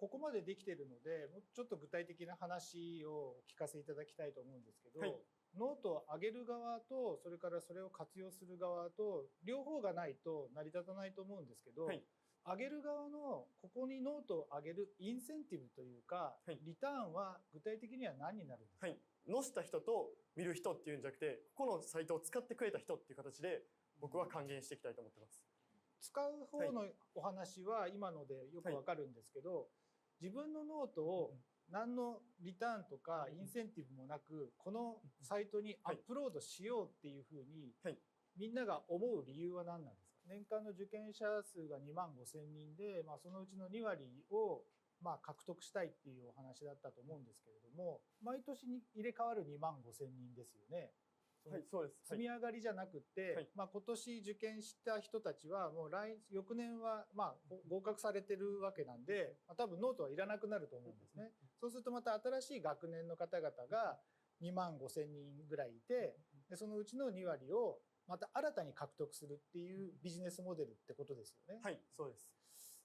ここまでできているので、もうちょっと具体的な話をお聞かせいただきたいと思うんですけど、はい、ノートを上げる側と、それからそれを活用する側と、両方がないと成り立たないと思うんですけど、はい、上げる側のここにノートを上げるインセンティブというか、はい、リターンは具体的には何になるんですか？はい、 載せた人と見る人っていうんじゃなくて、ここのサイトを使ってくれた人っていう形で僕は還元していきたいと思ってます。 使う方のお話は今のでよくわかるんですけど、はい、自分のノートを何のリターンとかインセンティブもなくこのサイトにアップロードしようっていうふうにみんなが思う理由は何なんですか？年間の受験者数が2万5,000人で、そのうちの2割を獲得したいっていうお話だったと思うんですけれども、毎年に入れ替わる2万5,000人ですよね。 はい、そうです。 積み上がりじゃなくて、はい、今年受験した人たちはもう翌年は合格されてるわけなんで、多分ノートはいらなくなると思うんですね。そうするとまた新しい学年の方々が2万5,000人ぐらいいて、でそのうちの2割をまた新たに獲得するっていうビジネスモデルってことですよね。 はい、そうです。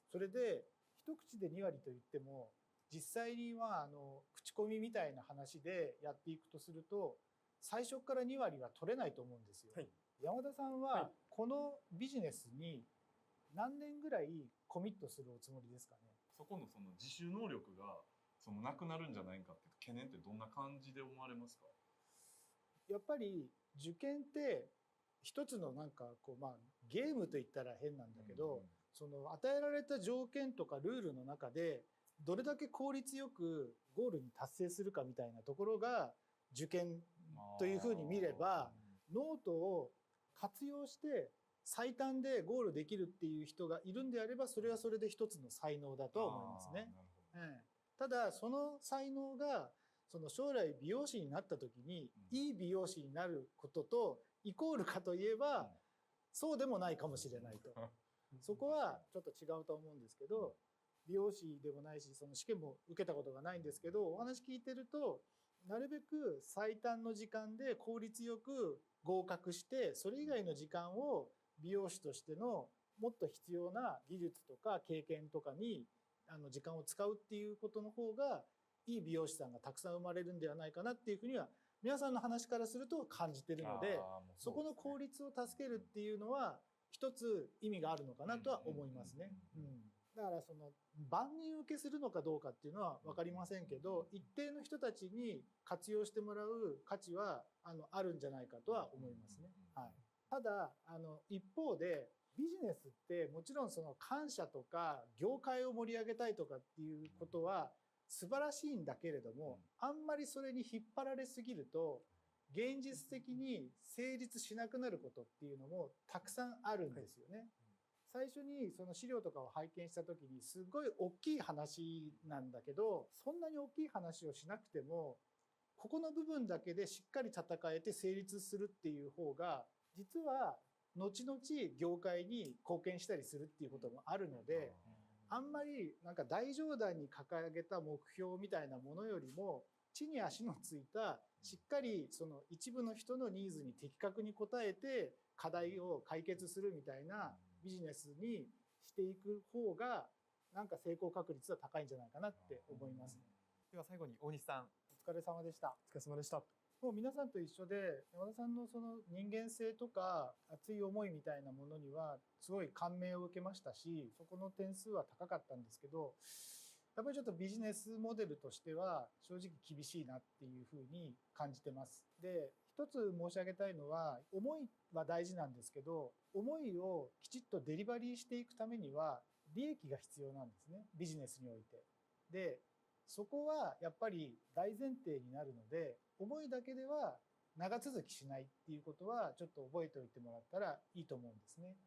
それで一口で2割といっても、実際には口コミみたいな話でやっていくとすると、最初から2割は取れないと思うんですよ。はい、山田さんはこのビジネスに何年ぐらいコミットするおつもりですかね？ そこの自主能力がなくなるんじゃないかっていう懸念ってどんな感じで思われますか？ やっぱり受験って一つのゲームといったら変なんだけど、与えられた条件とかルールの中でどれだけ効率よくゴールに達成するかみたいなところが受験というふうに見れば、ノートを活用して最短でゴールできるっていう人がいるんであれば、それはそれで一つの才能だと思いますね。ただその才能が将来美容師になった時にいい美容師になることとイコールかといえばそうでもないかもしれないと。そこはちょっと違うと思うんですけど、美容師でもないし試験も受けたことがないんですけど、お話聞いてるとなるべく最短の時間で効率よく合格して、それ以外の時間を美容師としてのもっと必要な技術とか経験とかに時間を使うっていうことの方がいい美容師さんがたくさん生まれるんではないかなっていうふうには皆さんの話からすると感じてるので、そこの効率を助けるっていうのは一つ意味があるのかなとは思いますね。だから万人受けするのかどうかっていうのは分かりませんけど、一定の人たちに活用してもらう価値はあるんじゃないかとは思いますね。はい、ただ一方でビジネスってもちろん感謝とか業界を盛り上げたいとかっていうことは素晴らしいんだけれども、あんまりそれに引っ張られすぎると現実的に成立しなくなることっていうのもたくさんあるんですよね。最初にその資料とかを拝見した時にすごい大きい話なんだけど、そんなに大きい話をしなくてもここの部分だけでしっかり戦えて成立するっていう方が実は後々業界に貢献したりするっていうこともあるので、あんまり大上段に掲げた目標みたいなものよりも地に足のついたしっかり一部の人のニーズに的確に応えて課題を解決するみたいなビジネスにしていく方が成功確率は高いんじゃないかなって思いますね。 では最後に大西さん、 お疲れ様でした。 お疲れ様でした。 もう皆さんと一緒で山田さんの人間性とか熱い思いみたいなものにはすごい感銘を受けましたし、そこの点数は高かったんですけど、やっぱりちょっとビジネスモデルとしては正直厳しいなっていうふうに感じてます。で、一つ申し上げたいのは、思いは大事なんですけど、思いをきちっとデリバリーしていくためには利益が必要なんですね、ビジネスにおいて。で、そこはやっぱり大前提になるので、思いだけでは長続きしないっていうことはちょっと覚えておいてもらったらいいと思うんですね。